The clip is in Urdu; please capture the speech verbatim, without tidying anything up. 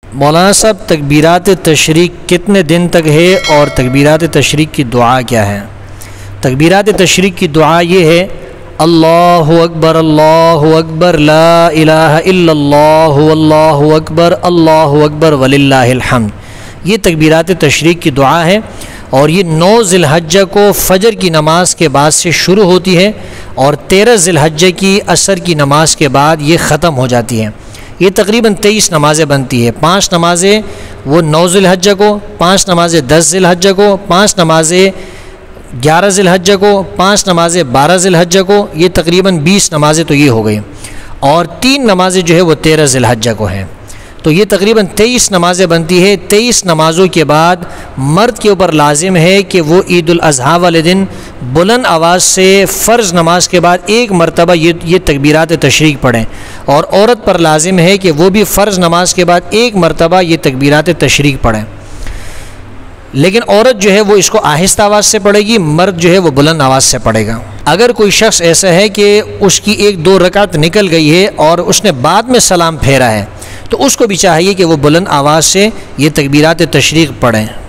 مولانا صاحب تکبیرات تشریق کتنے دن تک ہے اور تکبیرات تشریق کی دعا کیا ہے؟ تکبیرات تشریق کی دعا یہ ہے: اللہ اکبر اللہ اکبر لا الہ الا اللہ واللہ اکبر اللہ اکبر وللہ الحمد۔ یہ تکبیرات تشریق کی دعا ہے اور یہ نو ذی الحجہ کو فجر کی نماز کے بعد سے شروع ہوتی ہے اور تیرہ ذی الحجہ کی عصر کی نماز کے بعد یہ ختم ہو جاتی ہے۔ یہ تقریباً تیئیس نمازیں بنتی ہے، پانچ نمازیں وہ نو ذی الحجہ کو، پانچ نمازیں دس ذی الحجہ کو، پانچ نمازیں گیارہ ذی الحجہ کو، پانچ نمازیں بارہ ذی الحجہ کو، یہ تقریباً بیس نمازیں تو یہ ہو گئی، اور تین نمازیں جو ہے وہ تیرہ ذی الحجہ کو ہیں، تو یہ تقریباً تیئیس نمازیں بنتی ہے۔ تیئیس نمازوں کے بعد مرد کے اوپر لازم ہے کہ وہ عید الاضحیٰ والے دن بلند آواز سے فرض نماز کے بعد ایک مرتبہ یہ یہ تکبیرات تشریق پڑھیں، اور عورت پر لازم ہے کہ وہ بھی فرض نماز کے بعد ایک مرتبہ یہ تکبیرات تشریق پڑھیں، لیکن عورت جو ہے وہ اس کو آہستہ آواز سے پڑھے گی، مرد جو ہے وہ بلند آواز سے پڑھے گا۔ اگر کوئی شخص ایسا ہے کہ اس کی ایک دو رکعت نکل گئی ہے اور اس نے بعد میں سلام پھیرا ہے، تو اس کو بھی چاہیے کہ وہ بلند آواز سے یہ تکبیرات تشریق پڑھیں۔